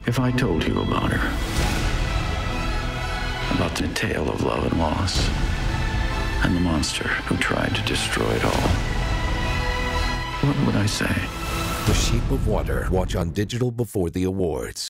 If I told you about her, about the tale of love and loss, and the monster who tried to destroy it all, what would I say? The Shape of Water. Watch on digital before the awards.